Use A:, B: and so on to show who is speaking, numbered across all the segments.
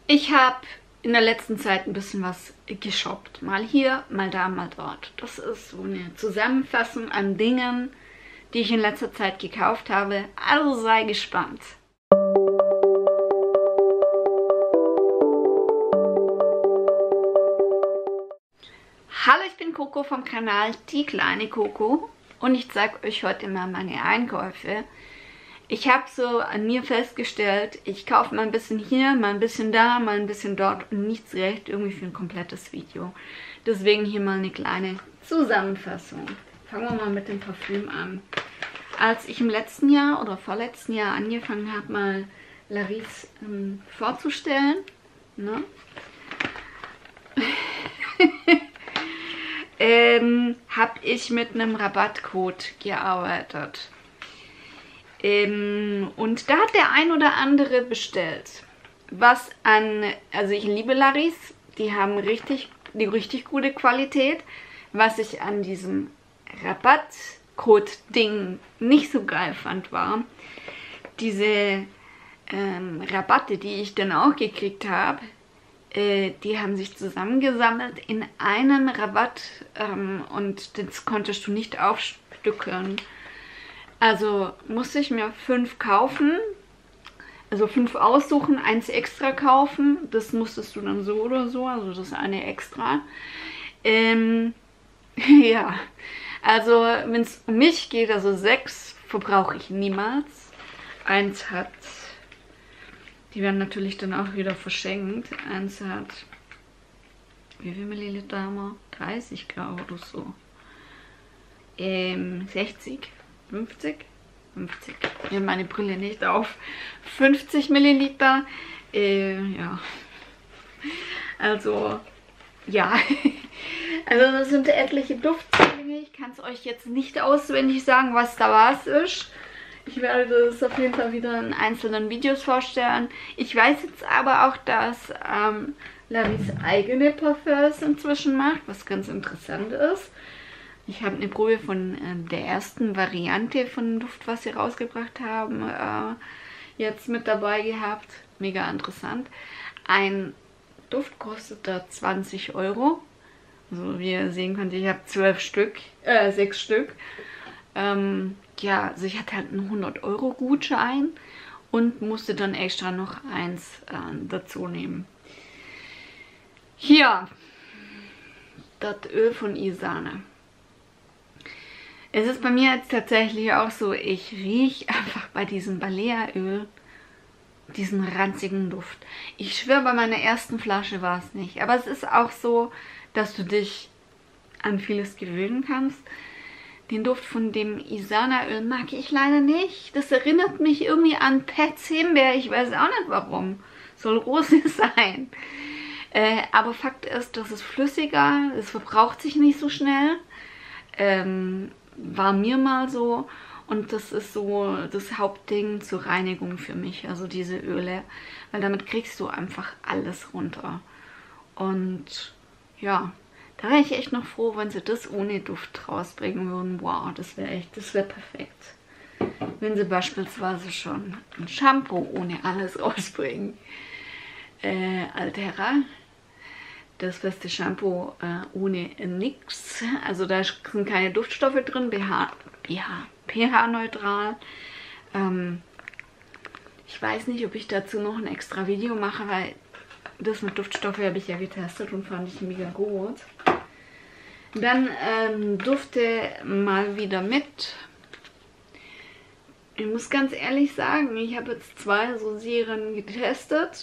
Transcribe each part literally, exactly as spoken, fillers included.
A: Ich habe in der letzten Zeit ein bisschen was geshoppt. Mal hier, mal da, mal dort. Das ist so eine Zusammenfassung an Dingen, die ich in letzter Zeit gekauft habe. Also sei gespannt. Hallo, ich bin Coco vom Kanal Die kleine Coco und ich zeige euch heute mal meine Einkäufe. Ich habe so an mir festgestellt, ich kaufe mal ein bisschen hier, mal ein bisschen da, mal ein bisschen dort und nichts recht irgendwie für ein komplettes Video. Deswegen hier mal eine kleine Zusammenfassung. Fangen wir mal mit dem Parfüm an. Als ich im letzten Jahr oder vorletzten Jahr angefangen habe, mal Laris ähm, vorzustellen, ne? ähm, habe ich mit einem Rabattcode gearbeitet. Ähm, und da hat der ein oder andere bestellt. Was an, also ich liebe Laris, die haben richtig, die richtig gute Qualität. Was ich an diesem Rabattcode-Ding nicht so geil fand, war diese ähm, Rabatte, die ich dann auch gekriegt habe. Äh, die haben sich zusammengesammelt in einem Rabatt ähm, und das konntest du nicht aufstückeln. Also musste ich mir fünf kaufen, also fünf aussuchen, eins extra kaufen. Das musstest du dann so oder so, also das eine extra. Ähm, ja, also wenn es um mich geht, also sechs verbrauche ich niemals. Eins hat, die werden natürlich dann auch wieder verschenkt. Eins hat, wie viel Milliliter haben wir? dreißig, glaube ich, oder so. Ähm, sechzig. fünfzig? fünfzig. Ich habe meine Brille nicht auf. fünfzig Milliliter. Äh, ja. Also, ja. Also das sind etliche Duftzwillinge. Ich kann es euch jetzt nicht auswendig sagen, was da was ist. Ich werde das auf jeden Fall wieder in einzelnen Videos vorstellen. Ich weiß jetzt aber auch, dass ähm, Laris eigene Parfums inzwischen macht, was ganz interessant ist. Ich habe eine Probe von äh, der ersten Variante von Duft, was sie rausgebracht haben, äh, jetzt mit dabei gehabt. Mega interessant. Ein Duft kostet da zwanzig Euro. Also wie ihr sehen könnt, ich habe zwölf Stück, äh, sechs Stück. Ähm, ja, also ich hatte halt einen hundert Euro Gutschein und musste dann extra noch eins äh, dazu nehmen. Hier, das Öl von Isana. Es ist bei mir jetzt tatsächlich auch so, ich rieche einfach bei diesem Balea-Öl diesen ranzigen Duft. Ich schwöre, bei meiner ersten Flasche war es nicht. Aber es ist auch so, dass du dich an vieles gewöhnen kannst. Den Duft von dem Isana-Öl mag ich leider nicht. Das erinnert mich irgendwie an Pets Himbeer. Ich weiß auch nicht warum. Soll Rose sein. Äh, aber Fakt ist, das ist flüssiger. Es verbraucht sich nicht so schnell. Ähm... War mir mal so und das ist so das Hauptding zur Reinigung für mich, also diese Öle, weil damit kriegst du einfach alles runter und ja, da wäre ich echt noch froh, wenn sie das ohne Duft rausbringen würden. Wow, das wäre echt, das wäre perfekt. Wenn sie beispielsweise schon ein Shampoo ohne alles rausbringen. Äh, Altera. Das beste Shampoo äh, ohne nix. Also da sind keine Duftstoffe drin. B H, B H, pH-neutral. Ähm, ich weiß nicht, ob ich dazu noch ein extra Video mache, weil das mit Duftstoffe habe ich ja getestet und fand ich mega gut. Dann ähm, Dufte mal wieder mit. Ich muss ganz ehrlich sagen, ich habe jetzt zwei so Serien getestet.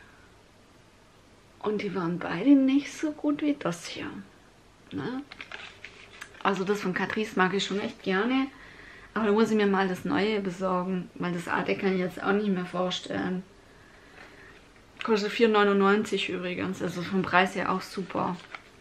A: Und die waren beide nicht so gut wie das hier. Ne? Also das von Catrice mag ich schon echt gerne. Aber da muss ich mir mal das Neue besorgen. Weil das alte kann ich jetzt auch nicht mehr vorstellen. Kostet vier neunundneunzig übrigens. Also vom Preis her auch super.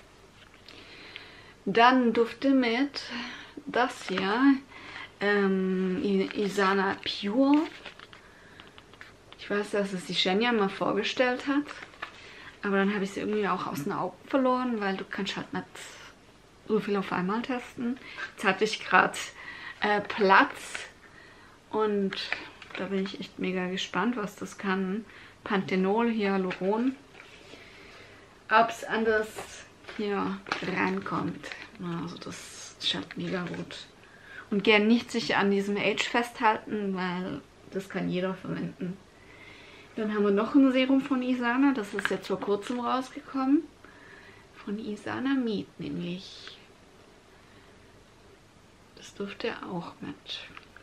A: Dann Dufte mit das hier. Ähm, Isana Pure. Ich weiß, dass es die Shenya mal vorgestellt hat. Aber dann habe ich sie irgendwie auch aus den Augen verloren, weil du kannst halt nicht so viel auf einmal testen. Jetzt hatte ich gerade äh, Platz und da bin ich echt mega gespannt, was das kann. Panthenol, Hyaluron. Ob es anders hier reinkommt. Also das schaut mega gut. Und gern nicht sich an diesem Age festhalten, weil das kann jeder verwenden. Dann haben wir noch ein Serum von Isana. Das ist jetzt vor kurzem rausgekommen. Von Isana Meet nämlich. Das dürfte auch mit.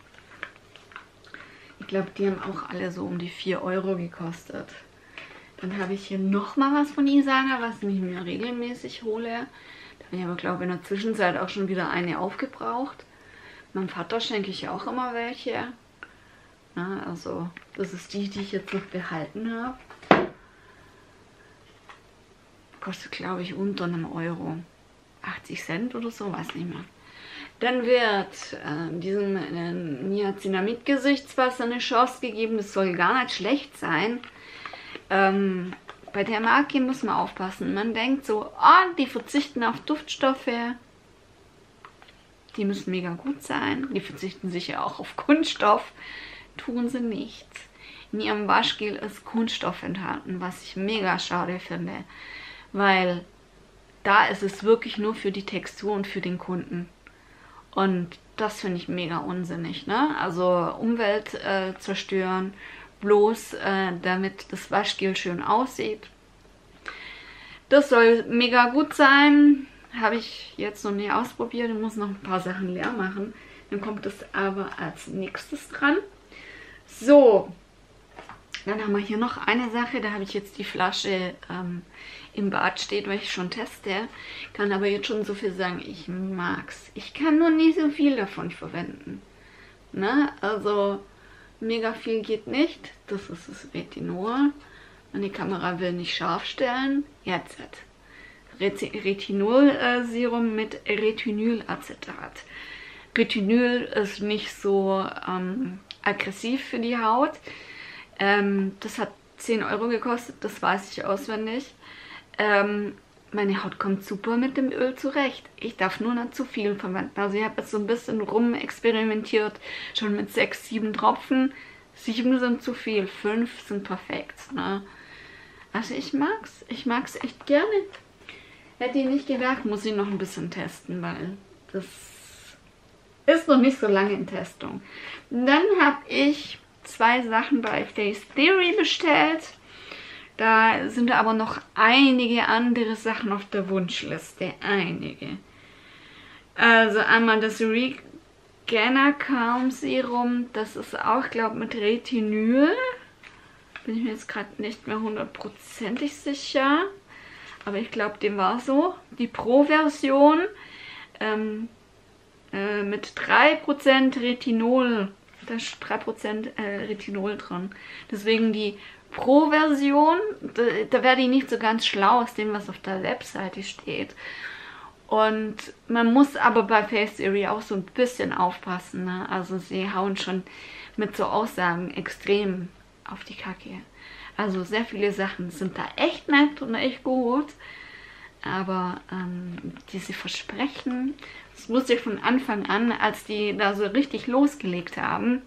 A: Ich glaube, die haben auch alle so um die vier Euro gekostet. Dann habe ich hier nochmal was von Isana, was ich mir regelmäßig hole. Da habe ich aber, glaube ich, in der Zwischenzeit auch schon wieder eine aufgebraucht. Meinem Vater schenke ich auch immer welche. Na, also, das ist die, die ich jetzt noch behalten habe. Kostet, glaube ich, unter einem Euro. achtzig Cent oder so, weiß nicht mehr. Dann wird äh, diesem äh, Niacinamid-Gesichtswasser eine Chance gegeben. Das soll gar nicht schlecht sein. Ähm, bei der Marke muss man aufpassen. Man denkt so, oh, die verzichten auf Duftstoffe. Die müssen mega gut sein. Die verzichten sicher auch auf Kunststoff. Tun sie nicht. In ihrem Waschgel ist Kunststoff enthalten, was ich mega schade finde. Weil da ist es wirklich nur für die Textur und für den Kunden. Und das finde ich mega unsinnig, ne? Also Umwelt äh, zerstören, bloß äh, damit das Waschgel schön aussieht. Das soll mega gut sein. Habe ich jetzt noch nie ausprobiert. Ich muss noch ein paar Sachen leer machen. Dann kommt es aber als nächstes dran. So, dann haben wir hier noch eine Sache. Da habe ich jetzt die Flasche ähm, im Bad steht, weil ich schon teste. Kann aber jetzt schon so viel sagen, ich mag's. Ich kann nur nicht so viel davon verwenden. Ne? Also mega viel geht nicht. Das ist das Retinol. Meine Kamera will nicht scharf stellen. Jetzt Retinol-Serum mit Retinylacetat. Retinyl ist nicht so ähm, aggressiv für die Haut. Ähm, das hat zehn Euro gekostet, das weiß ich auswendig. Ähm, meine Haut kommt super mit dem Öl zurecht. Ich darf nur nicht zu viel verwenden. Also ich habe jetzt so ein bisschen rumexperimentiert, schon mit sechs, sieben Tropfen. Sieben sind zu viel, fünf sind perfekt. Ne? Also ich mag's, ich mag's echt gerne. Hätte ich nicht gedacht, muss ich noch ein bisschen testen, weil das ist noch nicht so lange in Testung. Dann habe ich zwei Sachen bei Face Theory bestellt. Da sind aber noch einige andere Sachen auf der Wunschliste. Einige. Also einmal das Regainer Calm Serum. Das ist auch, glaube ich, mit Retinyl. Bin ich mir jetzt gerade nicht mehr hundertprozentig sicher. Aber ich glaube, dem war so. Die Pro-Version ähm, äh, mit drei Prozent Retinol. Da ist drei Prozent äh, Retinol dran. Deswegen die Pro-Version, da, da werde ich nicht so ganz schlau aus dem, was auf der Webseite steht. Und man muss aber bei Face Theory auch so ein bisschen aufpassen. Ne? Also sie hauen schon mit so Aussagen extrem auf die Kacke. Also sehr viele Sachen sind da echt nett und echt gut. Aber ähm, diese Versprechen, das wusste ich von Anfang an, als die da so richtig losgelegt haben.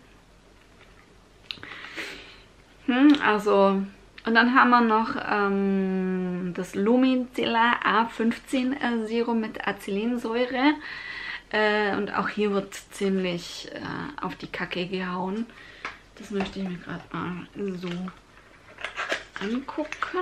A: Hm, also, und dann haben wir noch ähm, das Lumicella A fünfzehn äh, Serum mit Acelinsäure. Äh, und auch hier wird ziemlich äh, auf die Kacke gehauen. Das möchte ich mir gerade mal so angucken.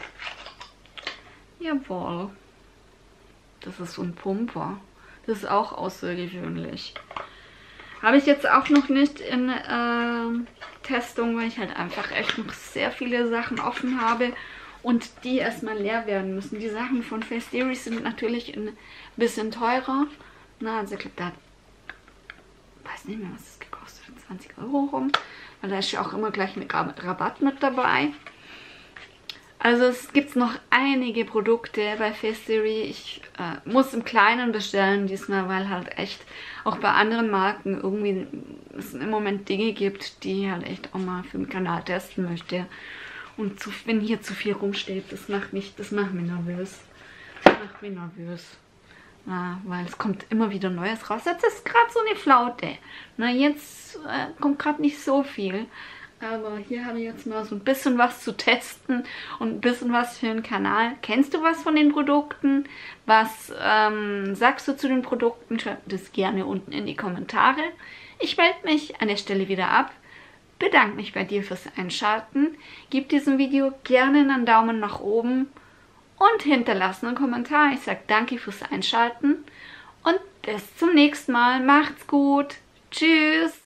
A: Jawohl. Das ist so ein Pumper. Das ist auch außergewöhnlich. Habe ich jetzt auch noch nicht in äh, Testung, weil ich halt einfach echt noch sehr viele Sachen offen habe und die erstmal leer werden müssen. Die Sachen von Face Theory sind natürlich ein bisschen teurer. Na, also ich glaube, da weiß nicht mehr, was es gekostet hat. zwanzig Euro rum. Weil da ist ja auch immer gleich ein Rabatt mit dabei. Also es gibt noch einige Produkte bei Face Theory. Ich äh, muss im Kleinen bestellen diesmal, weil halt echt auch bei anderen Marken irgendwie es im Moment Dinge gibt, die halt echt auch mal für den Kanal testen möchte. Und zu, wenn hier zu viel rumsteht, das macht mich, das macht mich nervös. Das macht mich nervös. Na, weil es kommt immer wieder Neues raus. Jetzt ist gerade so eine Flaute. Na, jetzt äh, kommt gerade nicht so viel. Aber hier habe ich jetzt mal so ein bisschen was zu testen und ein bisschen was für den Kanal. Kennst du was von den Produkten? Was ähm, sagst du zu den Produkten? Schreib das gerne unten in die Kommentare. Ich melde mich an der Stelle wieder ab. Bedanke mich bei dir fürs Einschalten. Gib diesem Video gerne einen Daumen nach oben und hinterlasse einen Kommentar. Ich sage danke fürs Einschalten und bis zum nächsten Mal. Macht's gut. Tschüss.